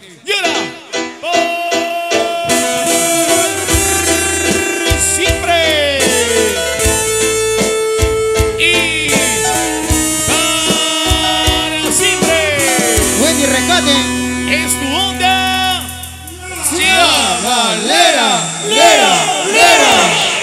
Y ahora, por siempre. Y para siempre. Wendy Rescate. Es tu onda. Lera, lera, lera.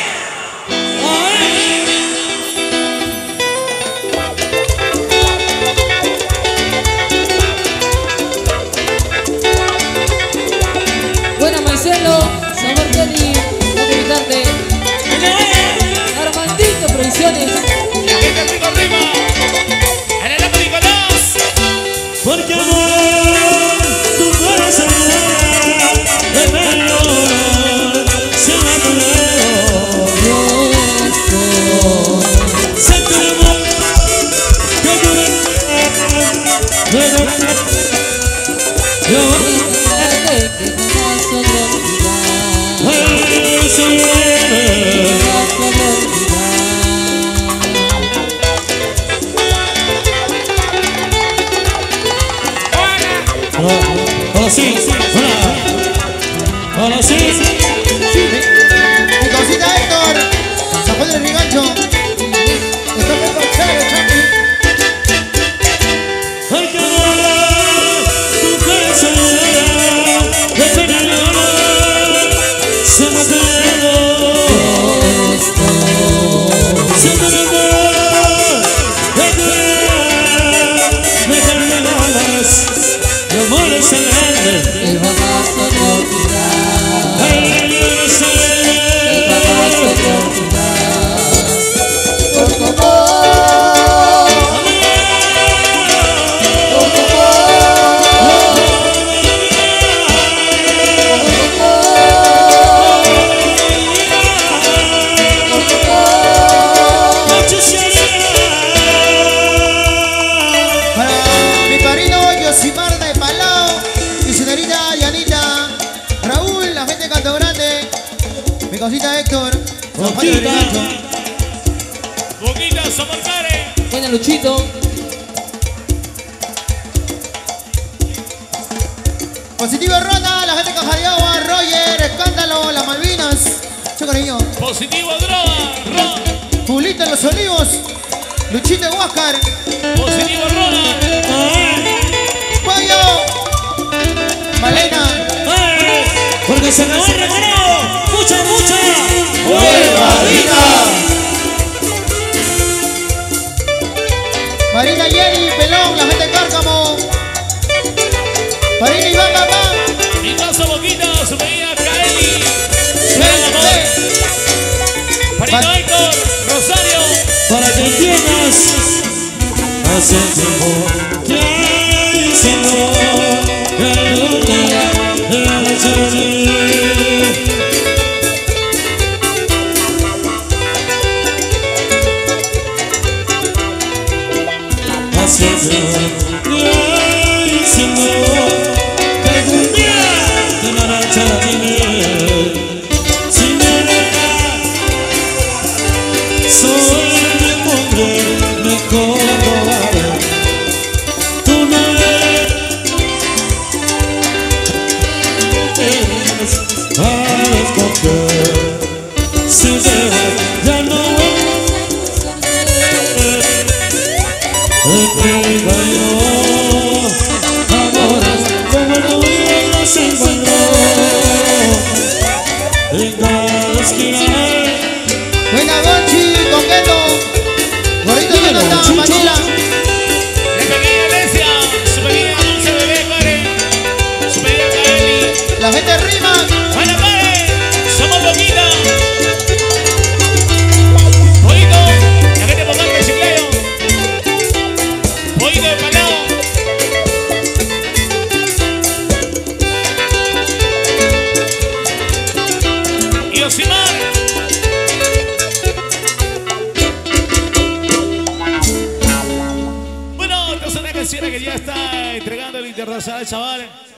Buena Marcelo, Sabor Kelly, no gritarte. Armandito Producciones. Este rico rima. En el África Nicolás. Porque amor, tu corazón de pelo se va a se te amor que hola sí, hola sí. Mi cosita Héctor. San Juan del Rigancho. Está muy chévere, Champi. Ay, que amor, tu corazón de pelo se va a El babazo de olvidar. El babazo de olvidar. Por favor. Por Para mi padrino Yosimar de Palau y señorita Yanita, Raúl, la gente de Canto Grande, mi cosita Héctor, San Juan del Rigancho. Boquita, Soporcare. Buena Luchito. Positivo Rota, la gente de Cajayagua, Roger, Escándalo, las Malvinas. Che cariño. Positivo droga. Julita en los Olivos, Luchito de Huáscar, Positivo Rona. Pollo, Malena. porque se acabó el recreo. Mucha. Marina Yeri, Pelón, la gente de Cárcamo. Marina Iván Papá. Mi caso Boquita, su medida Kaeli. Parito Héctor, Rosario. Para que entiendas, hace tiempo que hay siendo la luna de la noche. Hace tiempo que hay siendo que algún día te marcha de mí. Sin verdad, soy el hombre mejor robado. Tú no eres para escoger. Si deja, ya no entrega yo. Amores como no los encuentro en cada esquina. Buena Gonchi, Coqueto, Gorrito Jonathan, Manila. La pequeña Alesia, su pequeña dulce bebé Karen. Su pequeña Kaeli. La gente rima. Buena Karen, somos Boquita. Boquito, la gente por parte de Chiclayo. Boquito de Palau. Y Yosimar. Bueno, esta es una canción que ya está entregando el internacional, chavales.